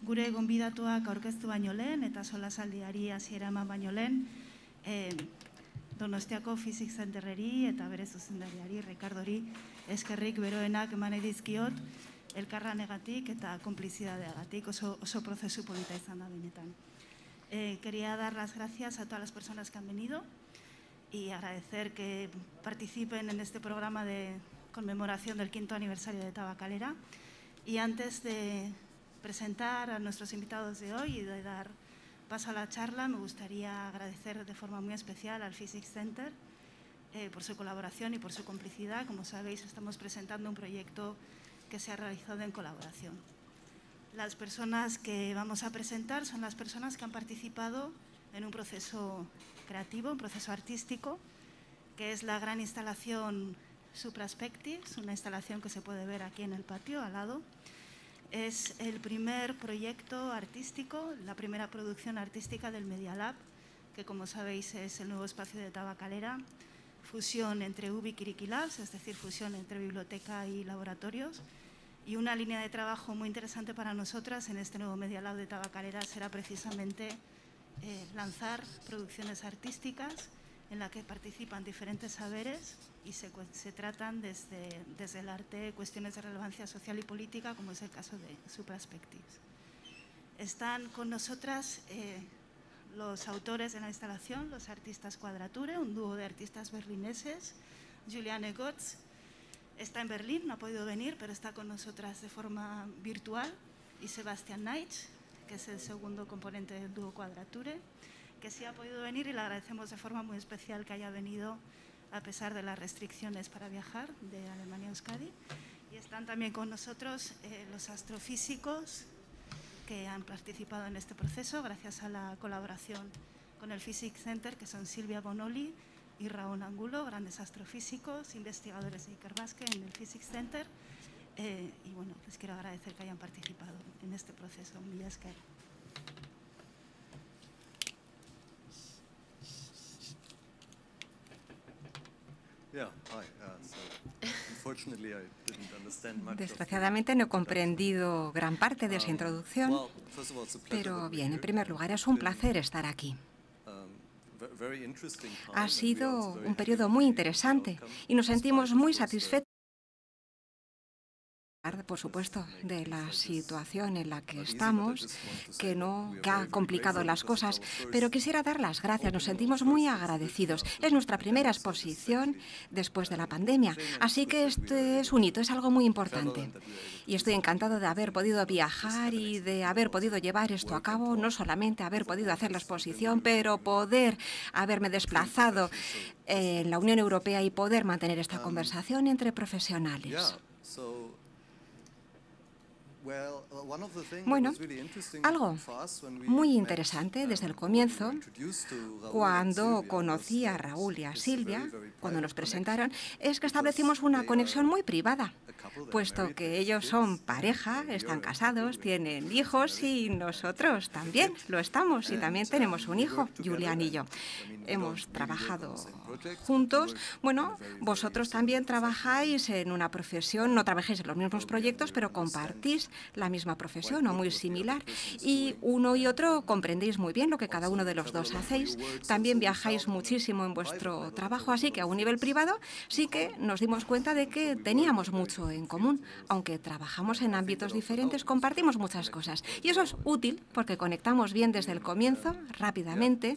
gure gonbidatuak aurkeztu baino lehen eta solasaldiari hasiera eman baino lehen, Donostiako Physics Centerreri eta bere zuzendariari, Ricardori, eskerrik beroenak eman dizkiot elkarlanegatik eta konplizidadeagatik, oso prozesu polita izan da benetan. Quería dar las gracias a todas las personas que han venido y agradecer que participen en este programa de conmemoración del 5º aniversario de Tabacalera. Y antes de presentar a nuestros invitados de hoy y de dar paso a la charla, me gustaría agradecer de forma muy especial al Physics Center por su colaboración y por su complicidad. Como sabéis, estamos presentando un proyecto que se ha realizado en colaboración. Las personas que vamos a presentar son las personas que han participado en un proceso creativo, un proceso artístico, que es la gran instalación Supraspectives, una instalación que se puede ver aquí en el patio al lado. Es el primer proyecto artístico, la primera producción artística del Media Lab, que como sabéis es el nuevo espacio de Tabacalera, fusión entre UBI y Kiriki Labs, es decir, fusión entre biblioteca y laboratorios. Y una línea de trabajo muy interesante para nosotras en este nuevo Media Lab de Tabacalera será precisamente lanzar producciones artísticas en la que participan diferentes saberes y se tratan desde el arte cuestiones de relevancia social y política, como es el caso de Supraspectives. Están con nosotras los autores de la instalación, los artistas Quadrature, un dúo de artistas berlineses. Juliane Gotz está en Berlín, no ha podido venir, pero está con nosotras de forma virtual. Y Sebastian Neitsch, que es el segundo componente del dúo Quadrature, que sí ha podido venir y le agradecemos de forma muy especial que haya venido a pesar de las restricciones para viajar de Alemania a Euskadi. Y están también con nosotros los astrofísicos que han participado en este proceso gracias a la colaboración con el Physics Center, que son Silvia Bonoli y Raúl Angulo, grandes astrofísicos, investigadores de Ikerbasque en el Physics Center. Y bueno, les quiero agradecer que hayan participado en este proceso. Mila esker. Desgraciadamente no he comprendido gran parte de esa introducción, pero bien, en primer lugar es un placer estar aquí. Ha sido un periodo muy interesante y nos sentimos muy satisfechos, por supuesto, de la situación en la que estamos, que ha complicado las cosas, pero quisiera dar las gracias, nos sentimos muy agradecidos. Es nuestra primera exposición después de la pandemia, así que este es un hito, es algo muy importante. Y estoy encantado de haber podido viajar y de haber podido llevar esto a cabo, no solamente haber podido hacer la exposición, pero poder haberme desplazado en la Unión Europea y poder mantener esta conversación entre profesionales. Bueno, algo muy interesante desde el comienzo, cuando conocí a Raúl y a Silvia, cuando nos presentaron, es que establecimos una conexión muy privada, puesto que ellos son pareja, están casados, tienen hijos y nosotros también lo estamos y también tenemos un hijo, Julián y yo. Hemos trabajado juntos. Bueno, vosotros también trabajáis en una profesión, no trabajáis en los mismos proyectos, pero compartís la misma profesión o muy similar. Y uno y otro comprendéis muy bien lo que cada uno de los dos hacéis. También viajáis muchísimo en vuestro trabajo, así que a un nivel privado sí que nos dimos cuenta de que teníamos mucho en común. Aunque trabajamos en ámbitos diferentes, compartimos muchas cosas. Y eso es útil porque conectamos bien desde el comienzo, rápidamente.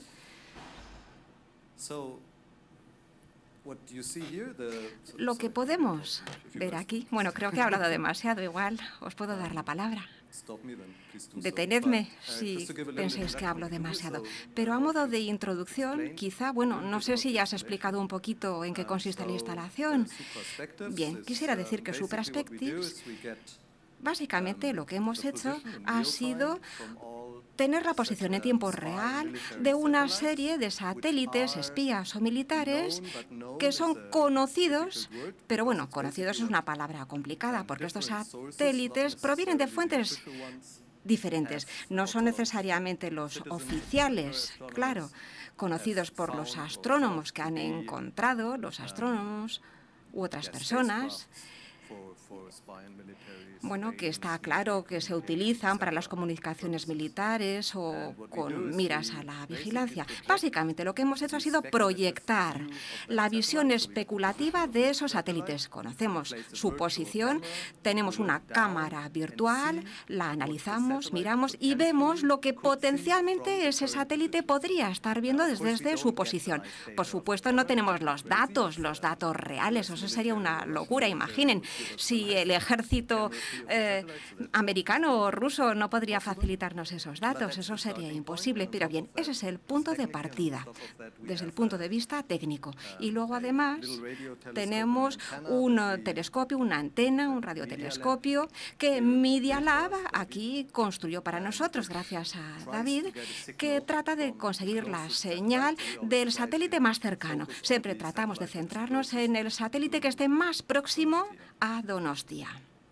Lo que podemos ver aquí, bueno, creo que he hablado demasiado, igual os puedo dar la palabra. Detenedme si pensáis que hablo demasiado. Pero a modo de introducción, quizá, bueno, no sé si ya has explicado un poquito en qué consiste la instalación. Bien, quisiera decir que Supraspectives, básicamente lo que hemos hecho ha sido tener la posición en tiempo real de una serie de satélites, espías o militares que son conocidos, pero bueno, conocidos es una palabra complicada porque estos satélites provienen de fuentes diferentes. No son necesariamente los oficiales, claro, conocidos por los astrónomos que han encontrado, los astrónomos u otras personas. Bueno, que está claro que se utilizan para las comunicaciones militares o con miras a la vigilancia. Básicamente lo que hemos hecho ha sido proyectar la visión especulativa de esos satélites. Conocemos su posición, tenemos una cámara virtual, la analizamos, miramos y vemos lo que potencialmente ese satélite podría estar viendo desde su posición. Por supuesto, no tenemos los datos reales, eso sería una locura. Imaginen, si el ejército americano o ruso no podría facilitarnos esos datos, eso sería imposible. Pero bien, ese es el punto de partida, desde el punto de vista técnico. Y luego, además, tenemos un telescopio, una antena, un radiotelescopio que Media Lab aquí construyó para nosotros, gracias a David, que trata de conseguir la señal del satélite más cercano. Siempre tratamos de centrarnos en el satélite que esté más próximo a Donostia.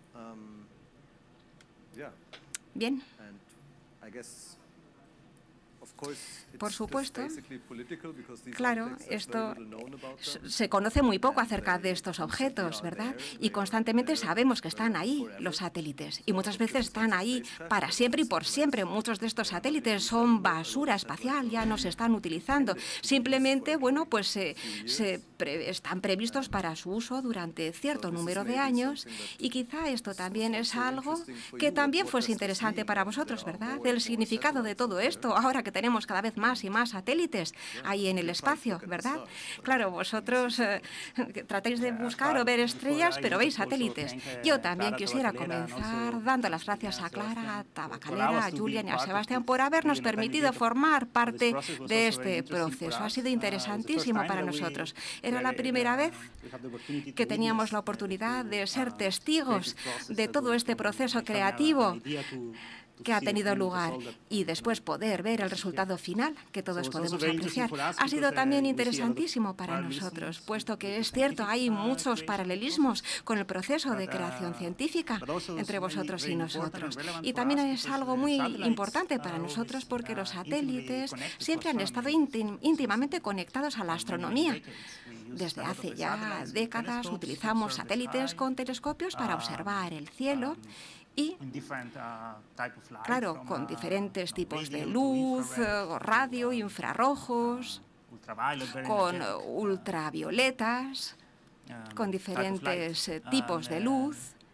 Bien. Por supuesto, claro, esto se conoce muy poco acerca de estos objetos, ¿verdad? Y constantemente sabemos que están ahí los satélites y muchas veces están ahí para siempre y por siempre. Muchos de estos satélites son basura espacial, ya no se están utilizando. Simplemente, bueno, pues están previstos para su uso durante cierto número de años y quizá esto también es algo que también fuese interesante para vosotros, ¿verdad? El significado de todo esto, ahora que tenemos cada vez más y más satélites ahí en el espacio, ¿verdad? Claro, vosotros tratáis de buscar o ver estrellas, pero veis satélites. Yo también quisiera comenzar dando las gracias a Clara, a Tabacalera, a Julian y a Sebastián por habernos permitido formar parte de este proceso. Ha sido interesantísimo para nosotros. Era la primera vez que teníamos la oportunidad de ser testigos de todo este proceso creativo que ha tenido lugar y después poder ver el resultado final que todos podemos apreciar. Ha sido también interesantísimo para nosotros, puesto que es cierto, hay muchos paralelismos con el proceso de creación científica entre vosotros y nosotros. Y también es algo muy importante para nosotros porque los satélites siempre han estado íntimamente conectados a la astronomía. Desde hace ya décadas utilizamos satélites con telescopios para observar el cielo y, claro, con diferentes tipos de luz, radio, infrarrojos, con ultravioletas, con diferentes tipos de luz.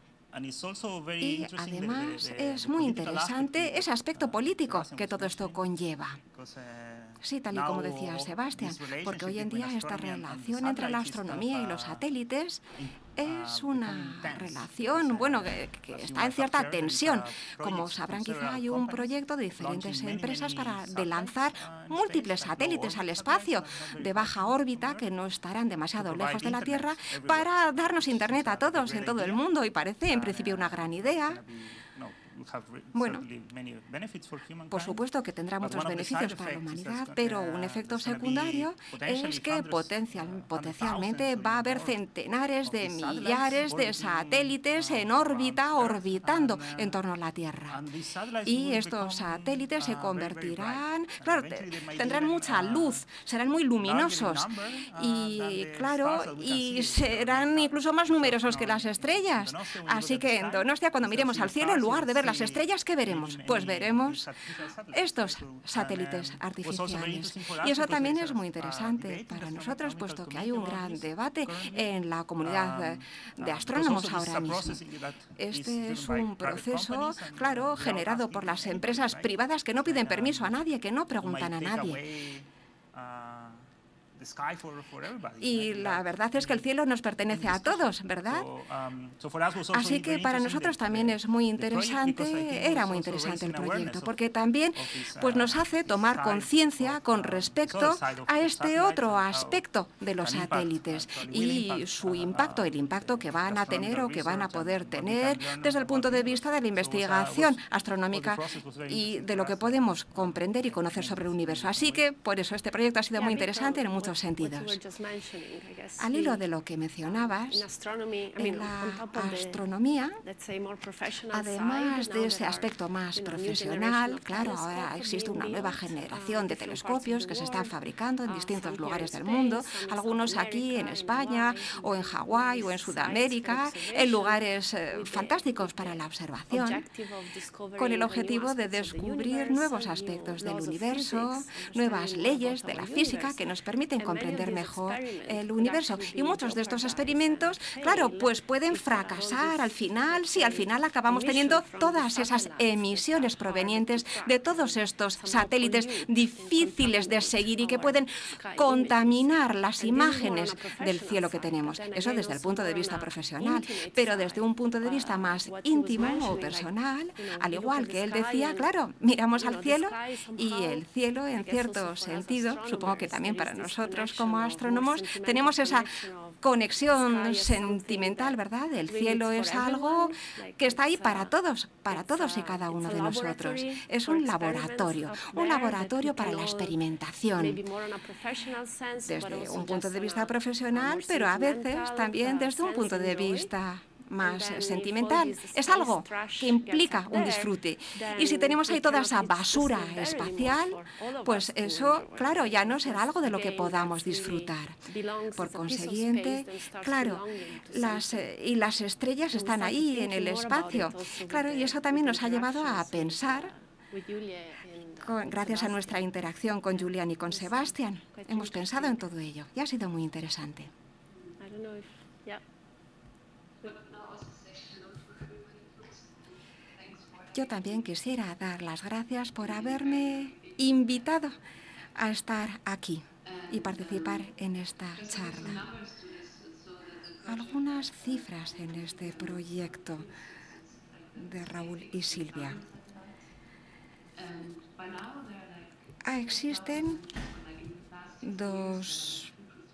Y además es muy interesante ese aspecto político que todo esto conlleva. Sí, tal y como decía Sebastián, porque hoy en día esta relación entre la astronomía y los satélites es una relación, bueno, que está en cierta tensión. Como sabrán, quizá hay un proyecto de diferentes empresas de lanzar múltiples satélites al espacio de baja órbita que no estarán demasiado lejos de la Tierra para darnos Internet a todos en todo el mundo y parece en principio una gran idea. Bueno, por supuesto que tendrá muchos beneficios para la humanidad, pero un efecto secundario es que potencialmente va a haber centenares de millares de satélites en órbita, orbitando en torno a la Tierra. Y estos satélites se convertirán, claro, tendrán mucha luz, serán muy luminosos y, claro, y serán incluso más numerosos que las estrellas. Así que en Donostia, cuando miremos al cielo, en lugar de ver las estrellas, ¿qué veremos? Pues veremos estos satélites artificiales. Y eso también es muy interesante para nosotros, puesto que hay un gran debate en la comunidad de astrónomos ahora mismo. Este es un proceso, claro, generado por las empresas privadas que no piden permiso a nadie, que no preguntan a nadie. Y la verdad es que el cielo nos pertenece a todos, ¿verdad? Así que para nosotros también es muy interesante, era muy interesante el proyecto, porque también pues, nos hace tomar conciencia con respecto a este otro aspecto de los satélites y su impacto, el impacto que van a tener o que van a poder tener desde el punto de vista de la investigación astronómica y de lo que podemos comprender y conocer sobre el universo. Así que por eso este proyecto ha sido muy interesante en muchos ciertos sentidos. Al hilo de lo que mencionabas, en la astronomía, además de ese aspecto más profesional, claro, ahora existe una nueva generación de telescopios que se están fabricando en distintos lugares del mundo, algunos aquí en España o en Hawái o en Sudamérica, en lugares fantásticos para la observación, con el objetivo de descubrir nuevos aspectos del universo, nuevas leyes de la física que nos permiten comprender mejor el universo. Y muchos de estos experimentos, claro, pues pueden fracasar al final, si al final acabamos teniendo todas esas emisiones provenientes de todos estos satélites difíciles de seguir y que pueden contaminar las imágenes del cielo que tenemos. Eso desde el punto de vista profesional, pero desde un punto de vista más íntimo o personal, al igual que él decía, claro, miramos al cielo y el cielo, en cierto sentido, supongo que también para nosotros como astrónomos, tenemos esa conexión sentimental, ¿verdad? El cielo es algo que está ahí para todos y cada uno de nosotros. Es un laboratorio para la experimentación, desde un punto de vista profesional, pero a veces también desde un punto de vista más sentimental. Es algo que implica un disfrute. Y si tenemos ahí toda esa basura espacial, pues eso, claro, ya no será algo de lo que podamos disfrutar. Por consiguiente, claro, las estrellas están ahí en el espacio. Claro, y eso también nos ha llevado a pensar, gracias a nuestra interacción con Julian y con Sebastián, hemos pensado en todo ello y ha sido muy interesante. Yo también quisiera dar las gracias por haberme invitado a estar aquí y participar en esta charla. Algunas cifras en este proyecto de Raúl y Silvia. Existen 2.000,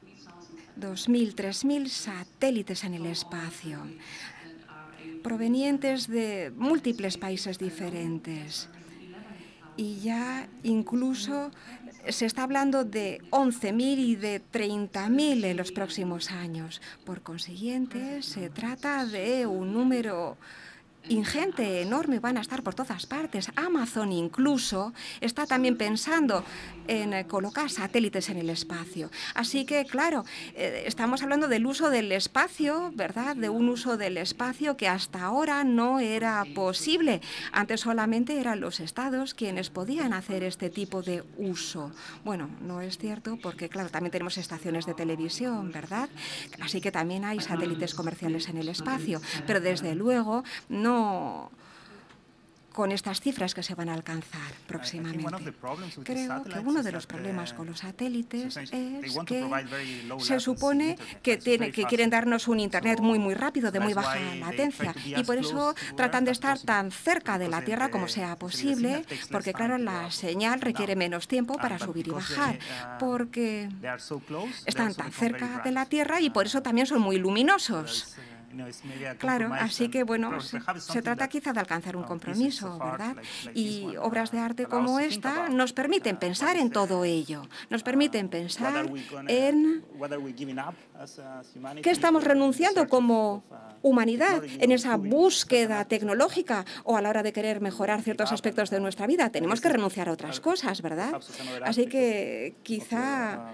3.000 satélites en el espacio, provenientes de múltiples países diferentes. Y ya incluso se está hablando de 11.000 y de 30.000 en los próximos años. Por consiguiente, se trata de un número ingente, enorme, van a estar por todas partes. Amazon incluso está también pensando en colocar satélites en el espacio. Así que, claro, estamos hablando del uso del espacio, ¿verdad? De un uso del espacio que hasta ahora no era posible. Antes solamente eran los estados quienes podían hacer este tipo de uso. Bueno, no es cierto porque, claro, también tenemos estaciones de televisión, ¿verdad? Así que también hay satélites comerciales en el espacio. Pero desde luego no con estas cifras que se van a alcanzar próximamente. Creo que uno de los problemas con los satélites es que se supone que quieren darnos un Internet muy rápido, de muy baja latencia, y por eso tratan de estar tan cerca de la Tierra como sea posible, porque claro, la señal requiere menos tiempo para subir y bajar, porque están tan cerca de la Tierra y por eso también son muy luminosos. Claro, así que bueno, se trata quizá de alcanzar un compromiso, ¿verdad? Y obras de arte como esta nos permiten pensar en todo ello, nos permiten pensar en qué estamos renunciando como humanidad en esa búsqueda tecnológica o a la hora de querer mejorar ciertos aspectos de nuestra vida. Tenemos que renunciar a otras cosas, ¿verdad? Así que quizá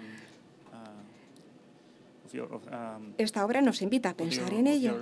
esta obra nos invita a pensar en ello.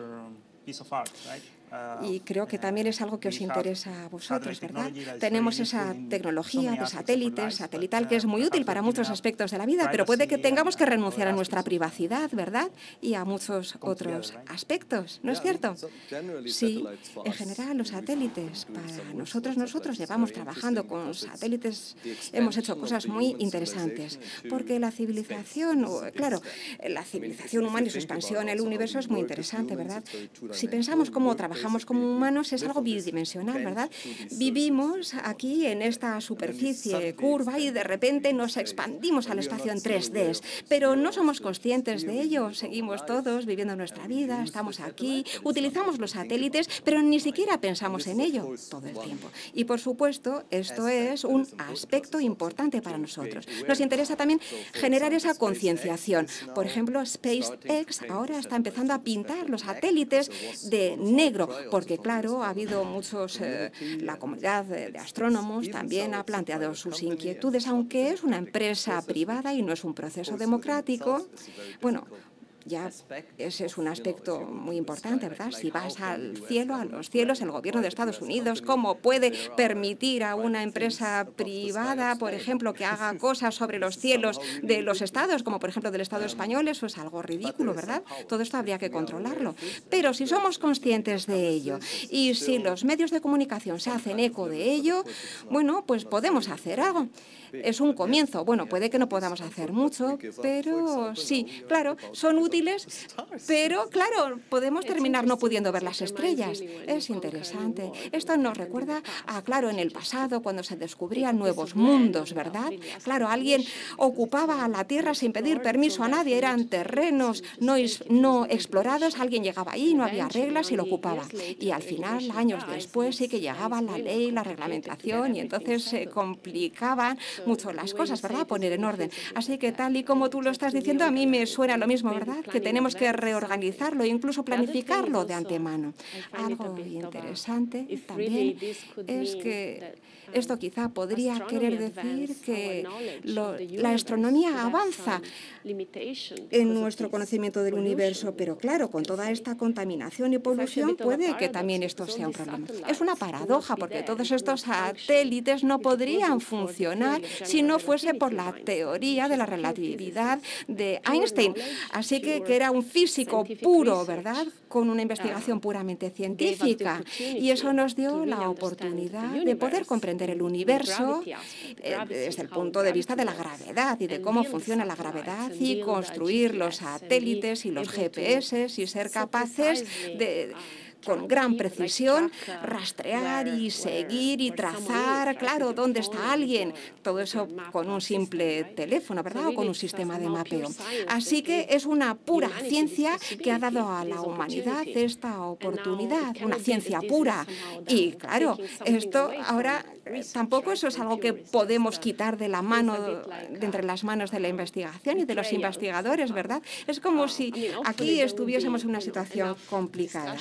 Y creo que también es algo que os interesa a vosotros, ¿verdad? Tenemos esa tecnología de satélites, satelital, que es muy útil para muchos aspectos de la vida, pero puede que tengamos que renunciar a nuestra privacidad, ¿verdad? Y a muchos otros aspectos, ¿no es cierto? Sí, en general los satélites, para nosotros llevamos trabajando con satélites, hemos hecho cosas muy interesantes, porque la civilización, claro, la civilización humana y su expansión en el universo es muy interesante, ¿verdad? Si pensamos cómo trabajamos trabajamos como humanos es algo bidimensional, ¿verdad? Vivimos aquí en esta superficie curva y de repente nos expandimos a la espacio en 3D, pero no somos conscientes de ello. Seguimos todos viviendo nuestra vida, estamos aquí, utilizamos los satélites, pero ni siquiera pensamos en ello todo el tiempo. Y por supuesto, esto es un aspecto importante para nosotros. Nos interesa también generar esa concienciación. Por ejemplo, SpaceX ahora está empezando a pintar los satélites de negro, porque claro, ha habido muchos, la comunidad de astrónomos también ha planteado sus inquietudes, aunque es una empresa privada y no es un proceso democrático. Bueno, ya ese es un aspecto muy importante, ¿verdad? Si vas al cielo, a los cielos, el gobierno de Estados Unidos, ¿cómo puede permitir a una empresa privada, por ejemplo, que haga cosas sobre los cielos de los estados, como por ejemplo del Estado español? Eso es algo ridículo, ¿verdad? Todo esto habría que controlarlo. Pero si somos conscientes de ello y si los medios de comunicación se hacen eco de ello, bueno, pues podemos hacer algo. Es un comienzo. Bueno, puede que no podamos hacer mucho, pero sí, claro, son útiles, pero claro, podemos terminar no pudiendo ver las estrellas. Es interesante. Esto nos recuerda a, claro, en el pasado, cuando se descubrían nuevos mundos, ¿verdad? Claro, alguien ocupaba la Tierra sin pedir permiso a nadie, eran terrenos no explorados, alguien llegaba ahí, no había reglas y lo ocupaba. Y al final, años después, sí que llegaba la ley, la reglamentación, y entonces se complicaban mucho las cosas, ¿verdad? Poner en orden. Así que tal y como tú lo estás diciendo, a mí me suena lo mismo, ¿verdad? Que tenemos que reorganizarlo e incluso planificarlo de antemano. Algo interesante también es que esto quizá podría querer decir que la astronomía avanza en nuestro conocimiento del universo, pero claro, con toda esta contaminación y polución puede que también esto sea un problema. Es una paradoja porque todos estos satélites no podrían funcionar si no fuese por la teoría de la relatividad de Einstein. Así que era un físico puro, ¿verdad?, con una investigación puramente científica. Y eso nos dio la oportunidad de poder comprender el universo desde el punto de vista de la gravedad y de cómo funciona la gravedad y construir los satélites y los GPS y ser capaces de, con gran precisión, rastrear y seguir y trazar, claro, dónde está alguien. Todo eso con un simple teléfono, ¿verdad? O con un sistema de mapeo. Así que es una pura ciencia que ha dado a la humanidad esta oportunidad, una ciencia pura. Y claro, esto ahora tampoco eso es algo que podemos quitar de la mano, de entre las manos de la investigación y de los investigadores, ¿verdad? Es como si aquí estuviésemos en una situación complicada.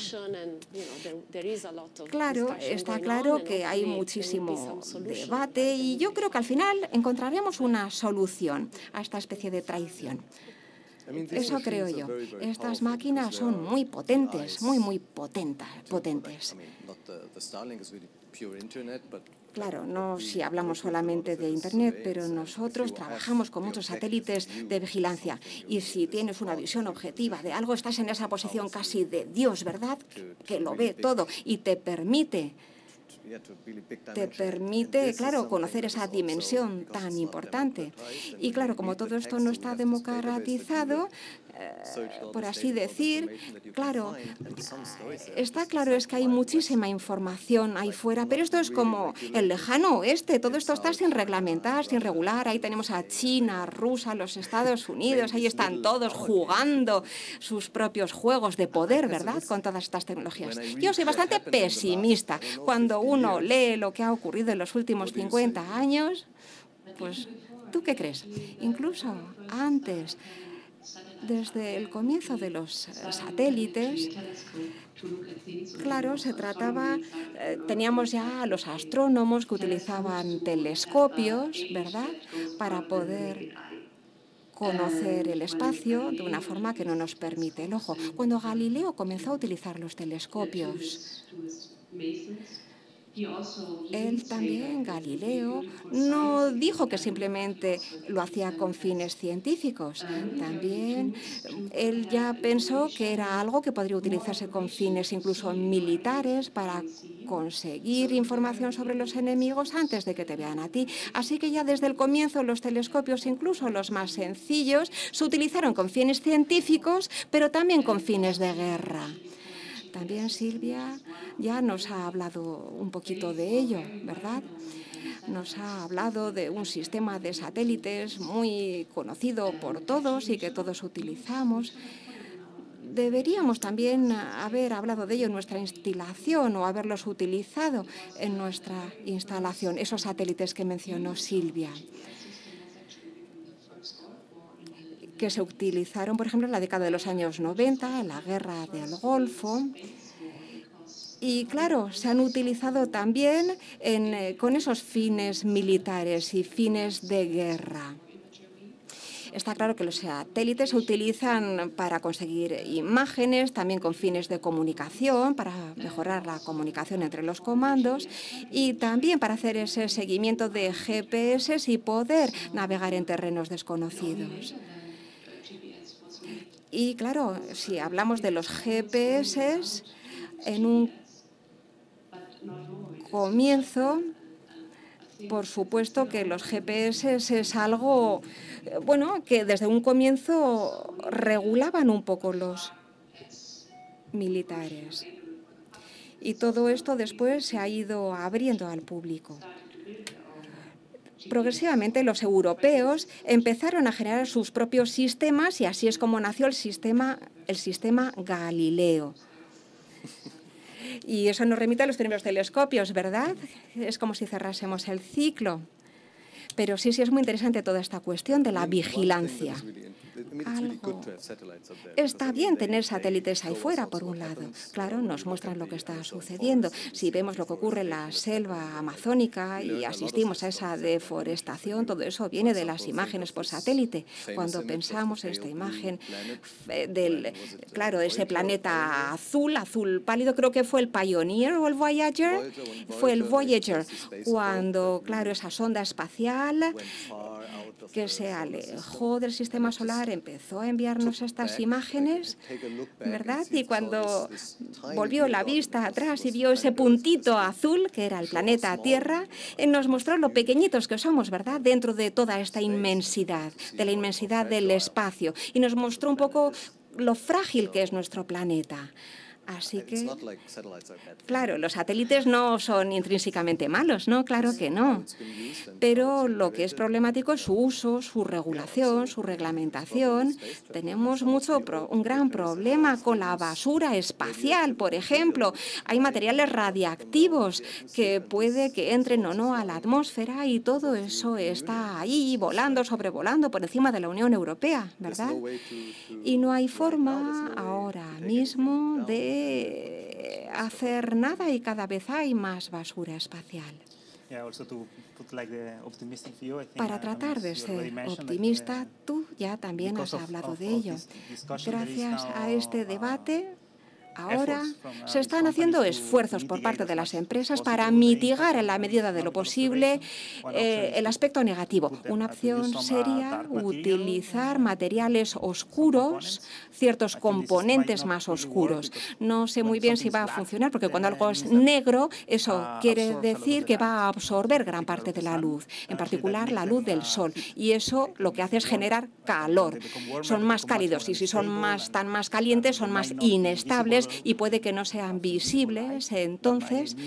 Claro, está claro que hay muchísimo debate y yo creo que al final encontraremos una solución a esta especie de traición. Eso creo yo. Estas máquinas son muy potentes, muy potentes. Claro, no si hablamos solamente de Internet, pero nosotros trabajamos con muchos satélites de vigilancia. Y si tienes una visión objetiva de algo, estás en esa posición casi de Dios, ¿verdad? Que lo ve todo y te permite, claro, conocer esa dimensión tan importante. Y claro, como todo esto no está democratizado, por así decir, claro, está claro es que hay muchísima información ahí fuera, pero esto es como el lejano oeste, todo esto está sin reglamentar, sin regular. Ahí tenemos a China, Rusia, los Estados Unidos, ahí están todos jugando sus propios juegos de poder, ¿verdad?, con todas estas tecnologías. Yo soy bastante pesimista. Cuando uno lee lo que ha ocurrido en los últimos 50 años, pues, ¿tú qué crees? Incluso antes, desde el comienzo de los satélites, claro, se trataba, teníamos ya a los astrónomos que utilizaban telescopios, ¿verdad?, para poder conocer el espacio de una forma que no nos permite el ojo. Cuando Galileo comenzó a utilizar los telescopios, él también, Galileo, no dijo que simplemente lo hacía con fines científicos. También él ya pensó que era algo que podría utilizarse con fines incluso militares para conseguir información sobre los enemigos antes de que te vean a ti. Así que ya desde el comienzo los telescopios, incluso los más sencillos, se utilizaron con fines científicos, pero también con fines de guerra. También Silvia ya nos ha hablado un poquito de ello, ¿verdad? Nos ha hablado de un sistema de satélites muy conocido por todos y que todos utilizamos. Deberíamos también haber hablado de ello en nuestra instalación o haberlos utilizado en nuestra instalación, esos satélites que mencionó Silvia, que se utilizaron, por ejemplo, en la década de los años 90, en la guerra del Golfo. Y, claro, se han utilizado también con esos fines militares y fines de guerra. Está claro que los satélites se utilizan para conseguir imágenes, también con fines de comunicación, para mejorar la comunicación entre los comandos y también para hacer ese seguimiento de GPS y poder navegar en terrenos desconocidos. Y, claro, si hablamos de los GPS, en un comienzo, por supuesto que los GPS es algo, bueno, que desde un comienzo regulaban un poco los militares. Y todo esto después se ha ido abriendo al público. Progresivamente los europeos empezaron a generar sus propios sistemas y así es como nació el sistema Galileo. Y eso nos remite a los primeros telescopios, ¿verdad? Es como si cerrásemos el ciclo. Pero sí es muy interesante toda esta cuestión de la vigilancia. Está bien tener satélites ahí fuera, por un lado. Claro, nos muestran lo que está sucediendo. Si vemos lo que ocurre en la selva amazónica y asistimos a esa deforestación, todo eso viene de las imágenes por satélite. Cuando pensamos en esta imagen claro, ese planeta azul pálido, creo que fue el Pioneer o el Voyager. Fue el Voyager, cuando, claro, esa sonda espacial que se alejó del sistema solar, empezó a enviarnos estas imágenes, ¿verdad? Y cuando volvió la vista atrás y vio ese puntito azul, que era el planeta Tierra, nos mostró lo pequeñitos que somos, ¿verdad?, dentro de toda esta inmensidad, de la inmensidad del espacio. Y nos mostró un poco lo frágil que es nuestro planeta. Así que, claro, los satélites no son intrínsecamente malos, ¿no? Claro que no. Pero lo que es problemático es su uso, su regulación, su reglamentación. Tenemos un gran problema con la basura espacial, por ejemplo. Hay materiales radiactivos que puede que entren o no a la atmósfera y todo eso está ahí volando, sobrevolando por encima de la Unión Europea, ¿verdad? Y no hay forma ahora mismo de hacer nada y cada vez hay más basura espacial. Para tratar de ser optimista, tú ya también has hablado de ello. Gracias a este debate, ahora se están haciendo esfuerzos por parte de las empresas para mitigar en la medida de lo posible el aspecto negativo. Una opción sería utilizar materiales oscuros, ciertos componentes más oscuros. No sé muy bien si va a funcionar, porque cuando algo es negro, eso quiere decir que va a absorber gran parte de la luz, en particular la luz del sol. Y eso lo que hace es generar calor. Son más cálidos y si son tan más calientes, son más inestables y puede que no sean visibles, entonces,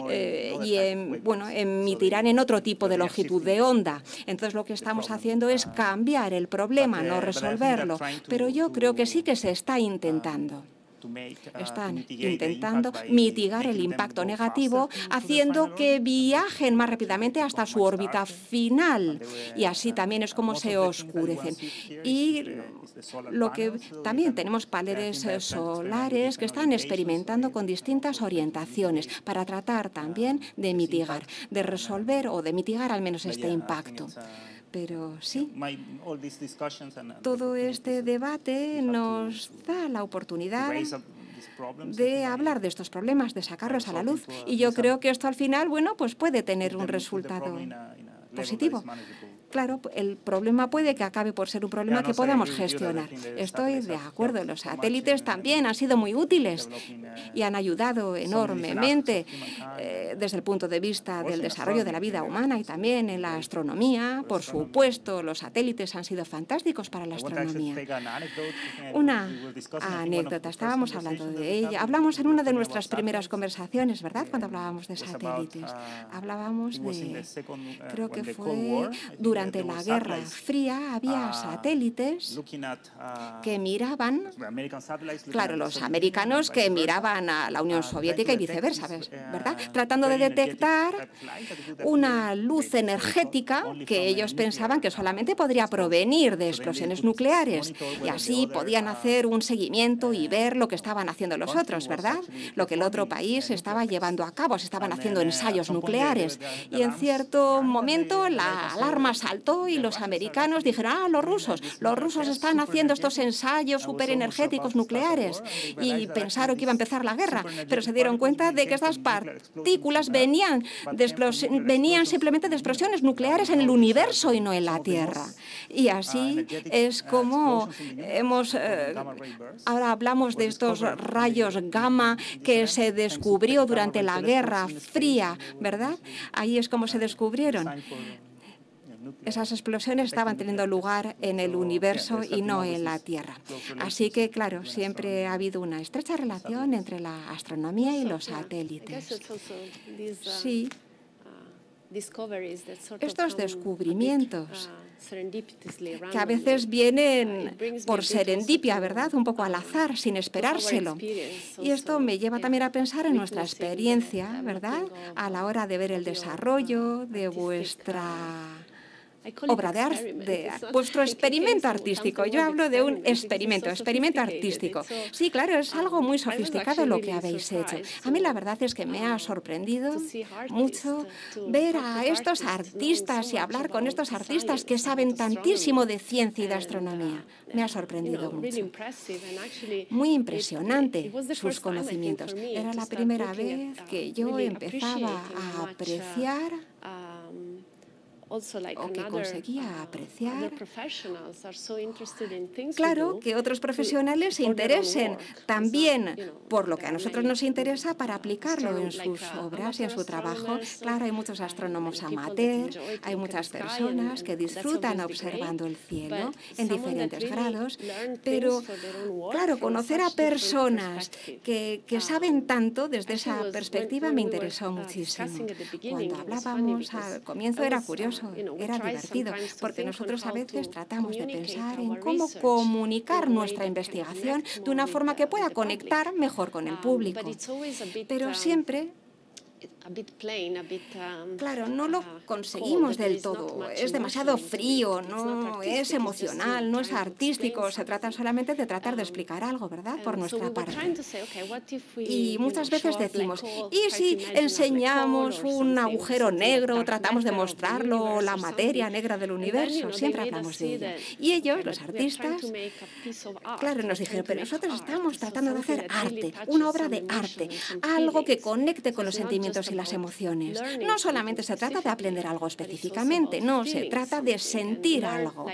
emitirán en otro tipo de longitud de onda. Entonces, lo que estamos haciendo es cambiar el problema, no resolverlo. Pero yo creo que sí que se está intentando. Están intentando mitigar el impacto negativo haciendo que viajen más rápidamente hasta su órbita final y así también es como se oscurecen. Y también tenemos paneles solares que están experimentando con distintas orientaciones para tratar también de mitigar, de resolver o de mitigar al menos este impacto. Pero sí, todo este debate nos da la oportunidad de hablar de estos problemas, de sacarlos a la luz. Y yo creo que esto al final, bueno, pues puede tener un resultado positivo. claro, el problema puede que acabe por ser un problema que podamos gestionar. Estoy de acuerdo, los satélites también han sido muy útiles y han ayudado enormemente desde el punto de vista del desarrollo de la vida humana y también en la astronomía. Por supuesto, los satélites han sido fantásticos para la astronomía. Una anécdota, estábamos hablando de ella. Hablamos en una de nuestras primeras conversaciones, ¿verdad?, cuando hablábamos de satélites. Hablábamos de, creo que fue durante la Guerra Fría, había satélites que miraban, claro, los americanos que miraban a la Unión Soviética y viceversa, ¿verdad?, tratando de detectar una luz energética que ellos pensaban que solamente podría provenir de explosiones nucleares, y así podían hacer un seguimiento y ver lo que estaban haciendo los otros, ¿verdad?, lo que el otro país estaba llevando a cabo, se estaban haciendo ensayos nucleares. Y en cierto momento la alarma saltó y los americanos dijeron: los rusos están haciendo estos ensayos superenergéticos nucleares, y pensaron que iba a empezar la guerra, pero se dieron cuenta de que estas partículas venían simplemente de explosiones nucleares en el universo y no en la Tierra. Y así es como ahora hablamos de estos rayos gamma que se descubrió durante la Guerra Fría, ¿verdad? Ahí es como se descubrieron. Esas explosiones estaban teniendo lugar en el universo y no en la Tierra. Así que, claro, siempre ha habido una estrecha relación entre la astronomía y los satélites. Sí. Estos descubrimientos que a veces vienen por serendipia, ¿verdad?, un poco al azar, sin esperárselo. Y esto me lleva también a pensar en nuestra experiencia, ¿verdad?, a la hora de ver el desarrollo de vuestra obra de arte, de vuestro experimento artístico. Yo hablo de un experimento artístico. Sí, claro, es algo muy sofisticado lo que habéis hecho. A mí la verdad es que me ha sorprendido mucho ver a estos artistas y hablar con estos artistas que saben tantísimo de ciencia y de astronomía. Me ha sorprendido mucho. Muy impresionante sus conocimientos. Era la primera vez que yo empezaba a apreciar o que conseguía apreciar, claro, que otros profesionales se interesen también por lo que a nosotros nos interesa para aplicarlo en sus obras y en su trabajo. Claro, hay muchos astrónomos amateurs, hay muchas personas que disfrutan observando el cielo en diferentes grados, pero, claro, conocer a personas que saben tanto desde esa perspectiva me interesó muchísimo. Cuando hablábamos al comienzo era curioso, era divertido, porque nosotros a veces tratamos de pensar en cómo comunicar nuestra investigación de una forma que pueda conectar mejor con el público. Pero siempre, claro, no lo conseguimos del todo. Es demasiado frío, no es emocional, no es artístico. Se trata solamente de tratar de explicar algo, ¿verdad?, por nuestra parte. Y muchas veces decimos, ¿y si enseñamos un agujero negro, tratamos de mostrarlo, la materia negra del universo? Siempre hablamos de ello. Y ellos, los artistas, claro, nos dijeron, pero nosotros estamos tratando de hacer arte, una obra de arte, algo que conecte con los sentimientos y las emociones. No solamente se trata de aprender algo específicamente, no, se trata de sentir algo.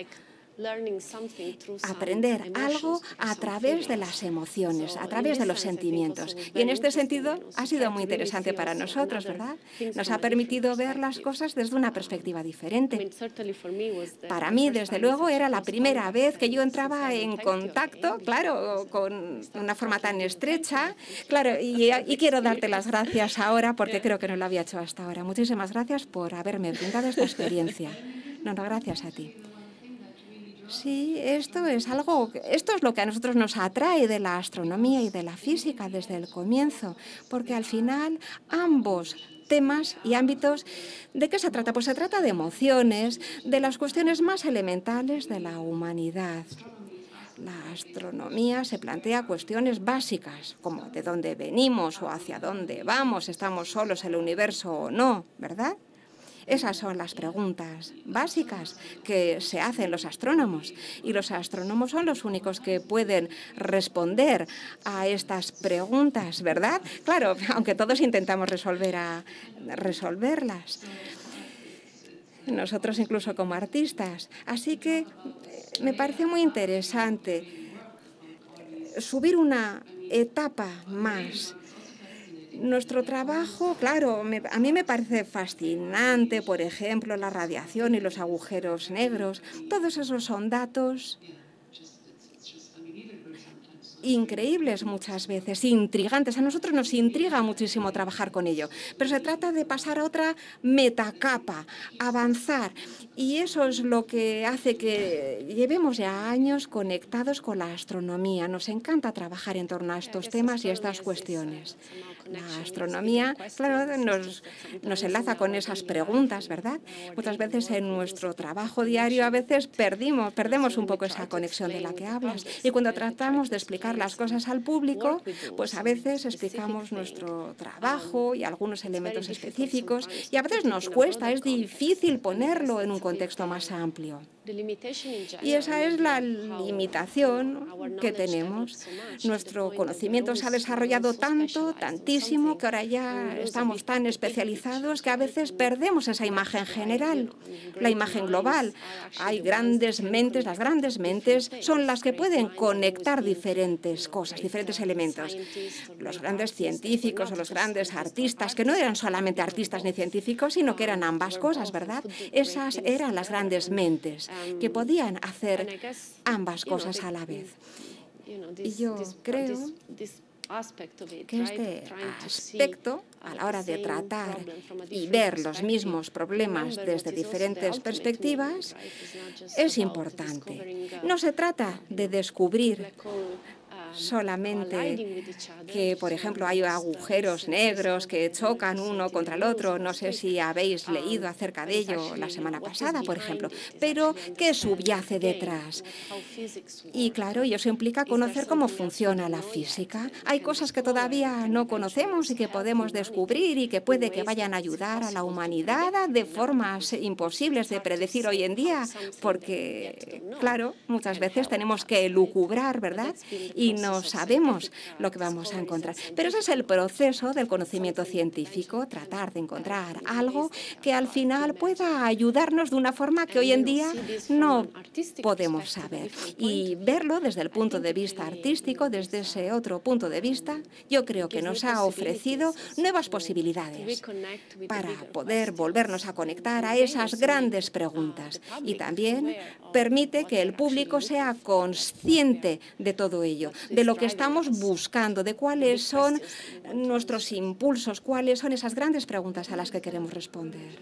Aprender algo a través de las emociones, a través de los sentimientos. Y en este sentido ha sido muy interesante para nosotros, ¿verdad? Nos ha permitido ver las cosas desde una perspectiva diferente. Para mí, desde luego, era la primera vez que yo entraba en contacto, claro, con una forma tan estrecha. Claro, y quiero darte las gracias ahora porque creo que no lo había hecho hasta ahora. Muchísimas gracias por haberme brindado esta experiencia. No, gracias a ti. Sí, esto es lo que a nosotros nos atrae de la astronomía y de la física desde el comienzo, porque al final ambos temas y ámbitos, ¿de qué se trata? Pues se trata de emociones, de las cuestiones más elementales de la humanidad. La astronomía se plantea cuestiones básicas, como de dónde venimos o hacia dónde vamos, estamos solos en el universo o no, ¿verdad? Esas son las preguntas básicas que se hacen los astrónomos, y los astrónomos son los únicos que pueden responder a estas preguntas, ¿verdad? Claro, aunque todos intentamos resolverlas. nosotros incluso como artistas. Así que me parece muy interesante subir una etapa más. Nuestro trabajo, claro, a mí me parece fascinante, por ejemplo, la radiación y los agujeros negros. Todos esos son datos increíbles muchas veces, intrigantes. A nosotros nos intriga muchísimo trabajar con ello, pero se trata de pasar a otra metacapa, avanzar. Y eso es lo que hace que llevemos ya años conectados con la astronomía. Nos encanta trabajar en torno a estos temas y estas cuestiones. La astronomía, claro, nos enlaza con esas preguntas, ¿verdad? Muchas veces en nuestro trabajo diario a veces perdemos un poco esa conexión de la que hablas. Y cuando tratamos de explicar las cosas al público, pues a veces explicamos nuestro trabajo y algunos elementos específicos y a veces nos cuesta, es difícil ponerlo en un contexto más amplio. Y esa es la limitación que tenemos. Nuestro conocimiento se ha desarrollado tantísimo, que ahora ya estamos tan especializados que a veces perdemos esa imagen general, la imagen global. Hay grandes mentes, las grandes mentes son las que pueden conectar diferentes cosas, diferentes elementos. Los grandes científicos o los grandes artistas, que no eran solamente artistas ni científicos, sino que eran ambas cosas, ¿verdad? Esas eran las grandes mentes que podían hacer ambas cosas a la vez. Y yo creo que este aspecto, a la hora de tratar y ver los mismos problemas desde diferentes perspectivas, es importante. No se trata de descubrir solamente que, por ejemplo, hay agujeros negros que chocan uno contra el otro. No sé si habéis leído acerca de ello la semana pasada, por ejemplo. Pero, ¿qué subyace detrás? Y, claro, y eso implica conocer cómo funciona la física. Hay cosas que todavía no conocemos y que podemos descubrir y que puede que vayan a ayudar a la humanidad de formas imposibles de predecir hoy en día, porque, claro, muchas veces tenemos que elucubrar, ¿verdad? Y no sabemos lo que vamos a encontrar. Pero ese es el proceso del conocimiento científico, tratar de encontrar algo que al final pueda ayudarnos de una forma que hoy en día no podemos saber. Y verlo desde el punto de vista artístico, desde ese otro punto de vista, yo creo que nos ha ofrecido nuevas posibilidades para poder volvernos a conectar a esas grandes preguntas. Y también permite que el público sea consciente de todo ello, de lo que estamos buscando, de cuáles son nuestros impulsos, cuáles son esas grandes preguntas a las que queremos responder.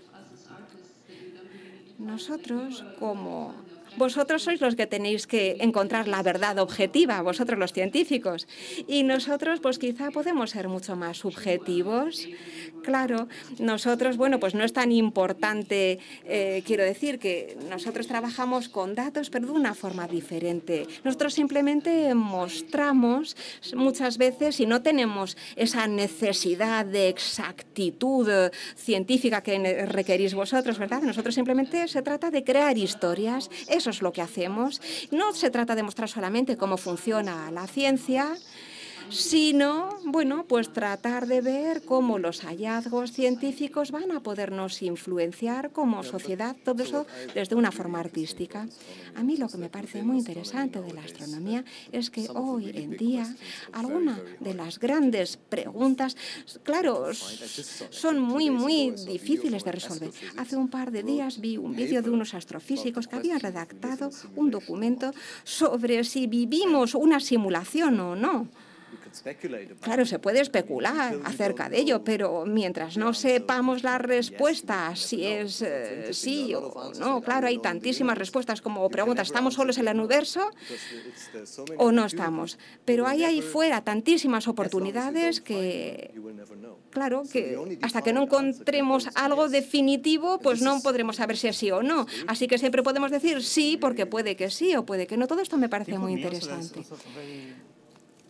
Nosotros, vosotros sois los que tenéis que encontrar la verdad objetiva, vosotros los científicos. Y nosotros, pues quizá podemos ser mucho más subjetivos. Claro, nosotros, bueno, pues no es tan importante, quiero decir, que nosotros trabajamos con datos, pero de una forma diferente. Nosotros simplemente mostramos muchas veces, y no tenemos esa necesidad de exactitud científica que requerís vosotros, ¿verdad? Nosotros simplemente se trata de crear historias. Eso es lo que hacemos. No se trata de mostrar solamente cómo funciona la ciencia, sino, bueno, pues tratar de ver cómo los hallazgos científicos van a podernos influenciar como sociedad, todo eso desde una forma artística. A mí lo que me parece muy interesante de la astronomía es que hoy en día algunas de las grandes preguntas, claro, son muy difíciles de resolver. Hace un par de días vi un vídeo de unos astrofísicos que habían redactado un documento sobre si vivimos una simulación o no. Claro, se puede especular acerca de ello, pero mientras no sepamos la respuesta, si es sí o no, claro, hay tantísimas respuestas como preguntas, ¿estamos solos en el universo o no estamos? Pero hay ahí fuera tantísimas oportunidades que, claro, que hasta que no encontremos algo definitivo, pues no podremos saber si es sí o no. Así que siempre podemos decir sí, porque puede que sí o puede que no. Todo esto me parece muy interesante.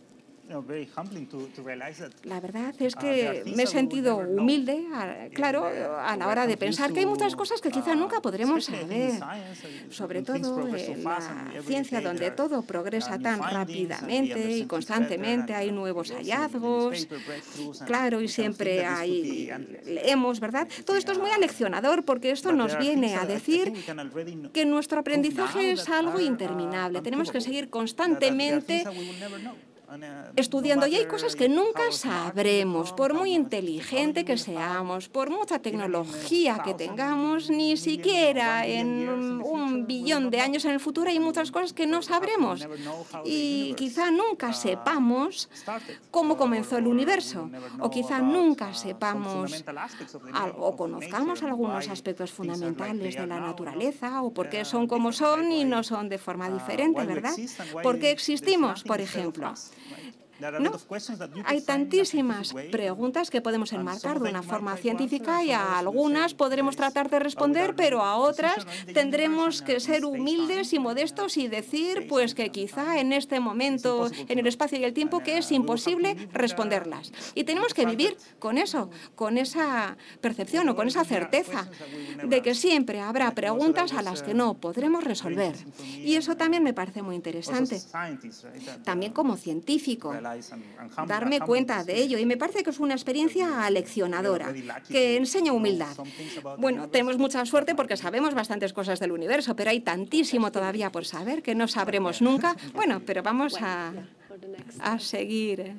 La verdad es que me he sentido humilde, claro, a la hora de pensar que hay muchas cosas que quizá nunca podremos saber, sobre todo en la ciencia, donde todo progresa tan rápidamente y constantemente, hay nuevos hallazgos, claro, y siempre leemos, ¿verdad? Todo esto es muy aleccionador porque esto nos viene a decir que nuestro aprendizaje es algo interminable. Tenemos que seguir constantemente estudiando, y hay cosas que nunca sabremos, por muy inteligente que seamos, por mucha tecnología que tengamos, ni siquiera en 1 billón de años en el futuro hay muchas cosas que no sabremos. Y quizá nunca sepamos cómo comenzó el universo, o quizá nunca sepamos o conozcamos algunos aspectos fundamentales de la naturaleza, o por qué son como son y no son de forma diferente, ¿verdad? ¿Por qué existimos, por ejemplo? No, hay tantísimas preguntas que podemos enmarcar de una forma científica y a algunas podremos tratar de responder, pero a otras tendremos que ser humildes y modestos y decir pues que quizá en este momento, en el espacio y el tiempo, que es imposible responderlas. Y tenemos que vivir con eso, con esa percepción o con esa certeza de que siempre habrá preguntas a las que no podremos resolver. Y eso también me parece muy interesante. También como científico, darme cuenta de ello, y me parece que es una experiencia aleccionadora, que enseña humildad. Bueno, tenemos mucha suerte porque sabemos bastantes cosas del universo, pero hay tantísimo todavía por saber que no sabremos nunca. Bueno, pero vamos a seguir.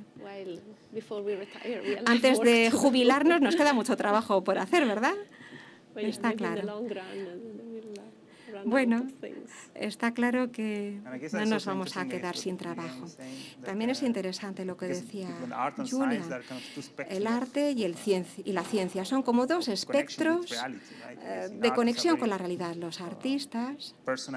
Antes de jubilarnos nos queda mucho trabajo por hacer, ¿verdad? Está claro. Bueno, está claro que no nos vamos a quedar sin trabajo. También es interesante lo que decía Julia. El arte y la ciencia son como dos espectros de conexión con la realidad. Los artistas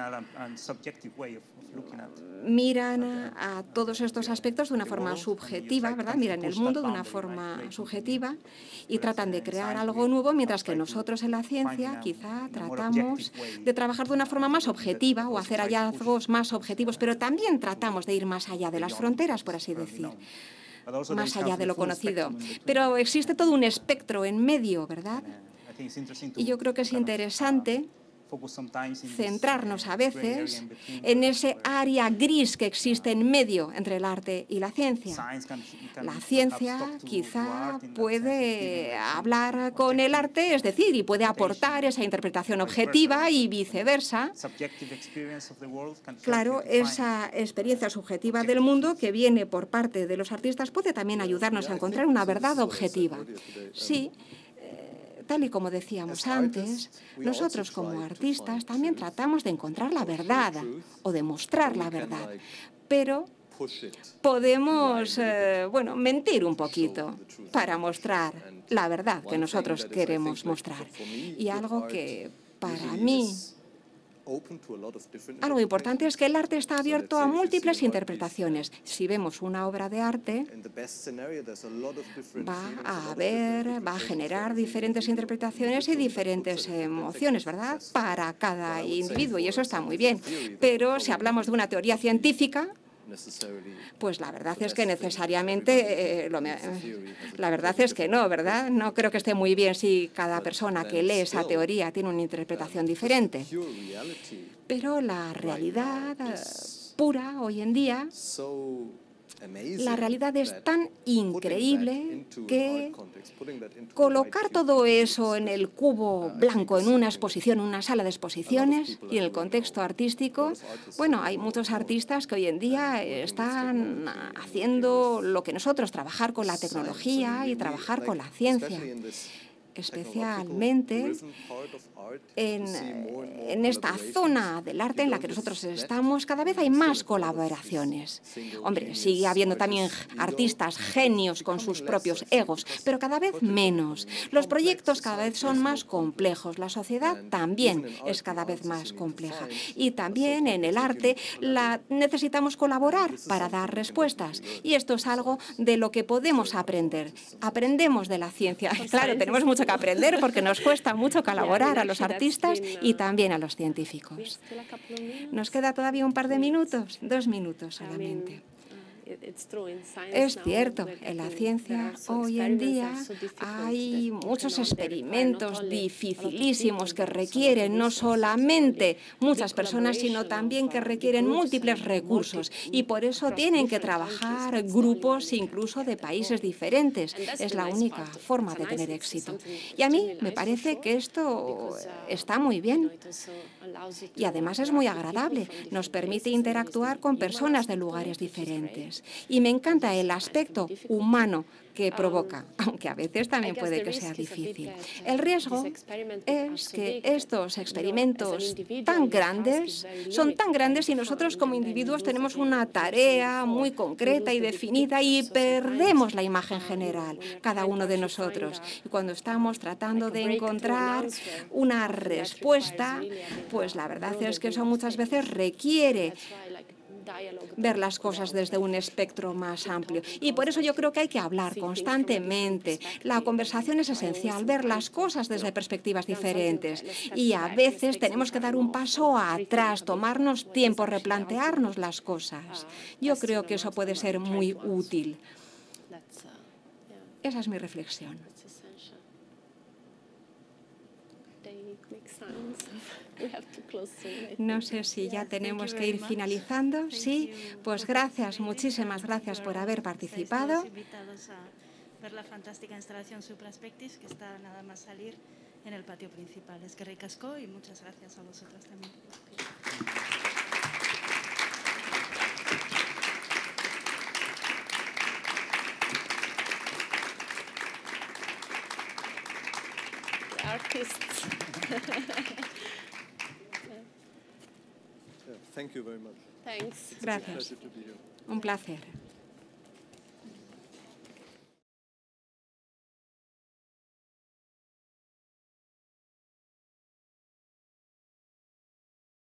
miran a todos estos aspectos de una forma subjetiva, ¿verdad? Miran el mundo de una forma subjetiva y tratan de crear algo nuevo, mientras que nosotros en la ciencia quizá tratamos de trabajar de una forma más objetiva o hacer hallazgos más objetivos, pero también tratamos de ir más allá de las fronteras, por así decir, más allá de lo conocido. Pero existe todo un espectro en medio, ¿verdad? Y yo creo que es interesante centrarnos a veces en ese área gris que existe en medio entre el arte y la ciencia. La ciencia quizá puede hablar con el arte, es decir, y puede aportar esa interpretación objetiva y viceversa. Claro, esa experiencia subjetiva del mundo que viene por parte de los artistas puede también ayudarnos a encontrar una verdad objetiva. Sí. Tal y como decíamos antes, nosotros como artistas también tratamos de encontrar la verdad o de mostrar la verdad, pero podemos, mentir un poquito para mostrar la verdad que nosotros queremos mostrar. Y algo que para mí algo importante es que el arte está abierto a múltiples interpretaciones. Si vemos una obra de arte, va a generar diferentes interpretaciones y diferentes emociones, ¿verdad?, para cada individuo, y eso está muy bien. Pero si hablamos de una teoría científica, pues la verdad es que necesariamente, la verdad es que no, ¿verdad? No creo que esté muy bien si cada persona que lee esa teoría tiene una interpretación diferente. Pero la realidad pura hoy en día, la realidad es tan increíble que colocar todo eso en el cubo blanco, en una exposición, en una sala de exposiciones y en el contexto artístico, bueno, hay muchos artistas que hoy en día están haciendo lo que nosotros, trabajar con la tecnología y trabajar con la ciencia. Especialmente en esta zona del arte en la que nosotros estamos, cada vez hay más colaboraciones. Hombre, sigue habiendo también artistas genios con sus propios egos, pero cada vez menos. Los proyectos cada vez son más complejos, la sociedad también es cada vez más compleja. Y también en el arte necesitamos colaborar para dar respuestas. Y esto es algo de lo que podemos aprender. Aprendemos de la ciencia. Claro, tenemos mucho que aprender porque nos cuesta mucho colaborar a los artistas y también a los científicos. Nos queda todavía un par de minutos, 2 minutos solamente. Es cierto, en la ciencia hoy en día hay muchos experimentos dificilísimos que requieren no solamente muchas personas, sino también que requieren múltiples recursos, y por eso tienen que trabajar grupos incluso de países diferentes. Es la única forma de tener éxito. Y a mí me parece que esto está muy bien. Y además es muy agradable. Nos permite interactuar con personas de lugares diferentes. Y me encanta el aspecto humano que provoca, aunque a veces también puede que sea difícil. El riesgo es que estos experimentos tan grandes son tan grandes y nosotros como individuos tenemos una tarea muy concreta y definida y perdemos la imagen general, cada uno de nosotros. Y cuando estamos tratando de encontrar una respuesta, pues la verdad es que eso muchas veces requiere ver las cosas desde un espectro más amplio. Y por eso yo creo que hay que hablar constantemente. La conversación es esencial, ver las cosas desde perspectivas diferentes. Y a veces tenemos que dar un paso atrás, tomarnos tiempo, replantearnos las cosas. Yo creo que eso puede ser muy útil. Esa es mi reflexión. No sé si ya tenemos que ir finalizando. Sí, pues gracias, muchísimas gracias por haber participado. Invitados a ver la fantástica instalación Supraspectis, que está nada más salir en el patio principal. Es que ricasco y muchas gracias a vosotros también. Artists. Gracias. Un placer.